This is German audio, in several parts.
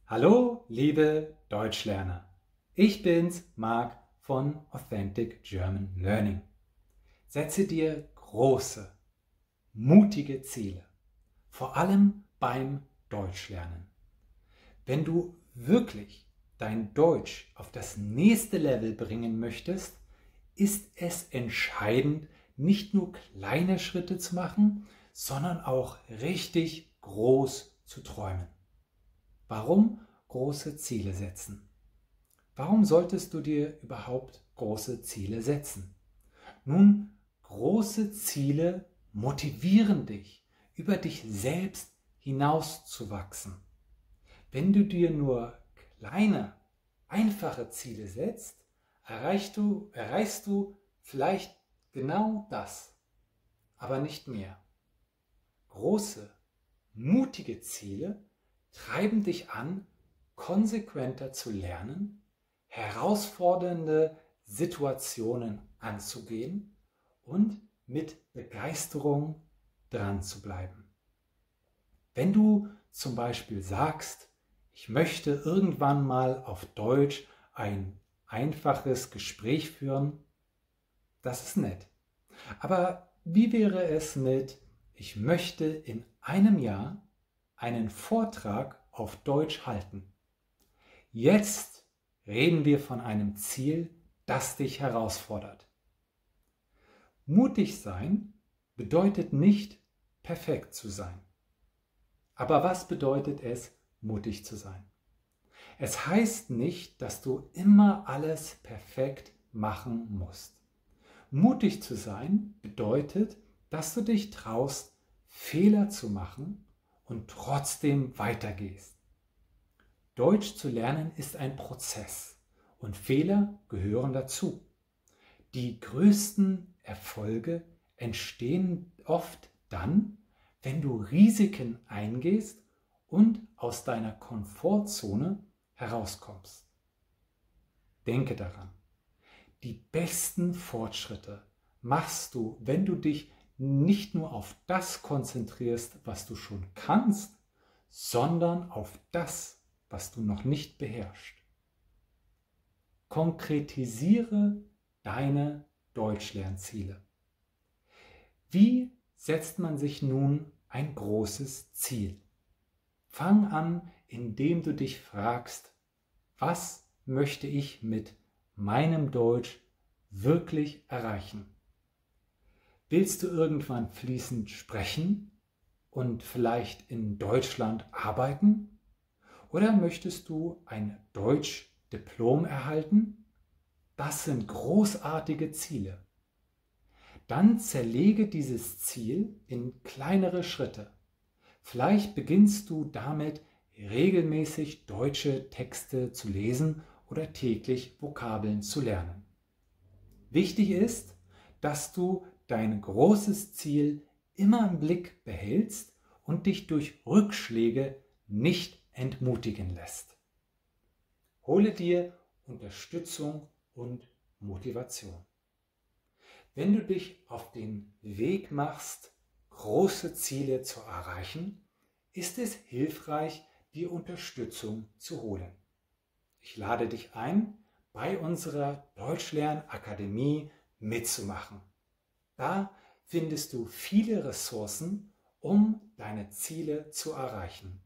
Hallo, liebe Deutschlerner. Ich bin's, Marc von Authentic German Learning. Setze dir große, mutige Ziele, vor allem beim Deutschlernen. Wenn du wirklich dein Deutsch auf das nächste Level bringen möchtest, ist es entscheidend, nicht nur kleine Schritte zu machen, sondern auch richtig groß zu träumen. Warum große Ziele setzen? Warum solltest du dir überhaupt große Ziele setzen? Nun, große Ziele motivieren dich, über dich selbst hinauszuwachsen. Wenn du dir nur kleine, einfache Ziele setzt, erreichst du vielleicht genau das, aber nicht mehr. Große, mutige Ziele treiben dich an, konsequenter zu lernen, herausfordernde Situationen anzugehen und mit Begeisterung dran zu bleiben. Wenn du zum Beispiel sagst, ich möchte irgendwann mal auf Deutsch ein einfaches Gespräch führen, das ist nett. Aber wie wäre es mit, ich möchte in einem Jahr einen Vortrag auf Deutsch halten? Jetzt reden wir von einem Ziel, das dich herausfordert. Mutig sein bedeutet nicht, perfekt zu sein. Aber was bedeutet es, mutig zu sein? Es heißt nicht, dass du immer alles perfekt machen musst. Mutig zu sein bedeutet, dass du dich traust, Fehler zu machen und trotzdem weitergehst. Deutsch zu lernen ist ein Prozess und Fehler gehören dazu. Die größten Erfolge entstehen oft dann, wenn du Risiken eingehst und aus deiner Komfortzone herauskommst. Denke daran, die besten Fortschritte machst du, wenn du dich nicht nur auf das konzentrierst, was du schon kannst, sondern auf das, was du noch nicht beherrschst. Konkretisiere deine Deutschlernziele. Wie setzt man sich nun ein großes Ziel? Fang an, indem du dich fragst, was möchte ich mit meinem Deutsch wirklich erreichen? Willst du irgendwann fließend sprechen und vielleicht in Deutschland arbeiten? Oder möchtest du ein Deutschdiplom erhalten? Das sind großartige Ziele. Dann zerlege dieses Ziel in kleinere Schritte. Vielleicht beginnst du damit, regelmäßig deutsche Texte zu lesen oder täglich Vokabeln zu lernen. Wichtig ist, dass du dein großes Ziel immer im Blick behältst und dich durch Rückschläge nicht entmutigen lässt. Hole dir Unterstützung und Motivation. Wenn du dich auf den Weg machst, große Ziele zu erreichen, ist es hilfreich, dir Unterstützung zu holen. Ich lade dich ein, bei unserer Deutschlernakademie mitzumachen. Da findest du viele Ressourcen, um deine Ziele zu erreichen.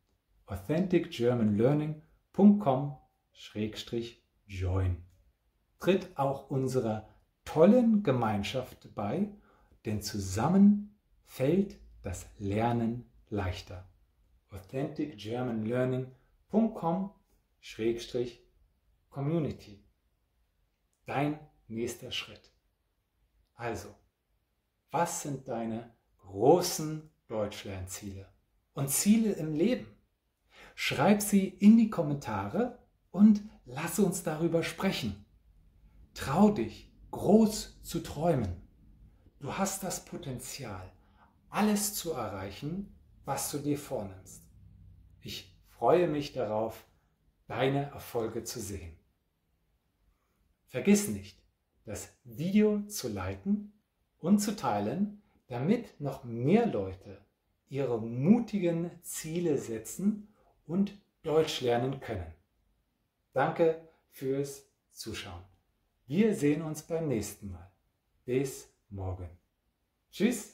authenticgermanlearning.com/join. Tritt auch unserer tollen Gemeinschaft bei, denn zusammen fällt das Lernen leichter. authenticgermanlearning.com/community. Dein nächster Schritt. Also, was sind deine großen Deutschlernziele und Ziele im Leben? Schreib sie in die Kommentare und lass uns darüber sprechen. Trau dich, groß zu träumen. Du hast das Potenzial, alles zu erreichen, was du dir vornimmst. Ich freue mich darauf, deine Erfolge zu sehen. Vergiss nicht, das Video zu liken und zu teilen, damit noch mehr Leute ihre mutigen Ziele setzen und Deutsch lernen können. Danke fürs Zuschauen. Wir sehen uns beim nächsten Mal. Bis morgen. Tschüss.